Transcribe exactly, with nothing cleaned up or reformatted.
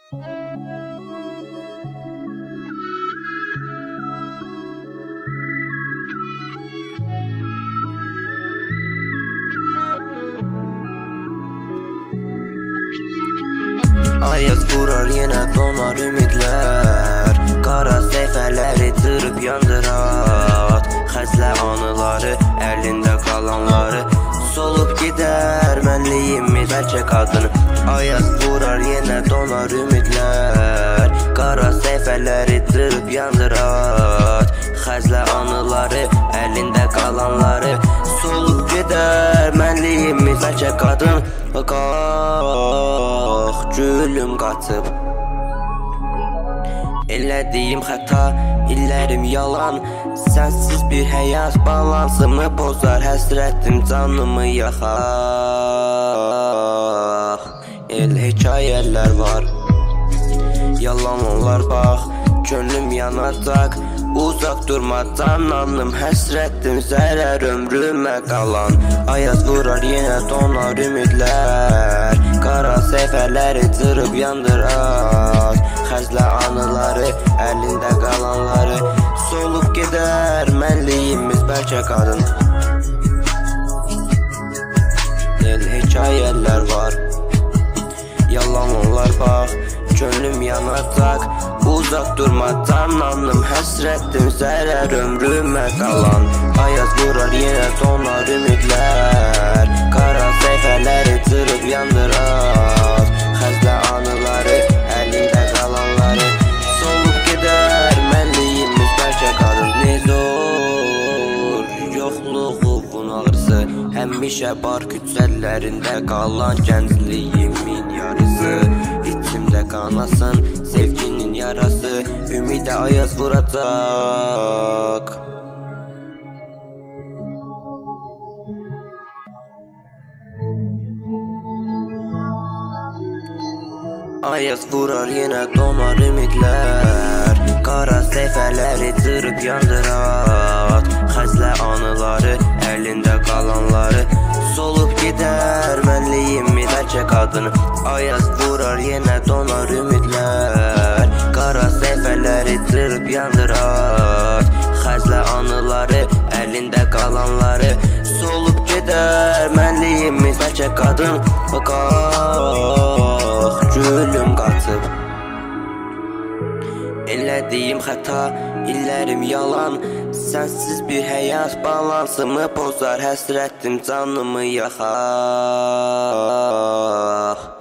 Ayaz vurar yenə donar ümidlər, qara səhifələri cırıb yandırar. Xəzlə anıları, əlində qalanları solub gedər mənliyimi bəlkə qadını. Ayaz vurar yenə donar ümidlər, qara səhifələri cırıb yandırar. Xəzlə anıları, əlində qalanları solub gedər mənliyimi bəlkə qadın. Qalx gülüm qaçıb, elədiyim xəta, illərim yalan. Sənsiz bir həyat balansımı pozar, həsrətim canımı yaxar. El hekayələr var, yalan onlar bax, könlüm yanacaq. Uzaq durmadan anım, həsrətim zərər ömrümə qalan. Ayaz vurar yenə donar ümidlər, qara səhifələri cırıb yandırar. Xəzlə anıları, əlində qalanları solub gedər mənliyimiz bəlkə qadın. El hekayələr var, yalan onlar bax, könlüm yanacaq. Uzaq durmadan anım, həsrətim zərər ömrümə qalan. Ayaz vurar yenə donar ümidlər, qara səhifələri cırıb yandırar. Xəzlə anıları, əlində qalanları solub gedər mənliyimiz bəlkə qadın. Ne zor yoxluğun ağrısı, həmişə bar küçələrində qalan gəncliyimin yarısı. İçimdə qanasın sevginin yarası, ümidə ayaz vuracaq. Ayaz vurar yenə donar ümidlər, qara səhifələri cırıb yandırar. Xəzlə anıları, əlində qalanları solub gedər mənliyimi bəlkə qadını. Ayaz vurar yenə donar ümidlər, qara səhifələri cırıb yandırar. Xəzlə anıları, əlində qalanları solub gedər mənliyimi bəlkə qadın. Qalx gülüm qaçıb, elədiyim xəta, illərim yalan. Sənsiz bir həyat balansımı pozar, həsrətim canımı yaxar.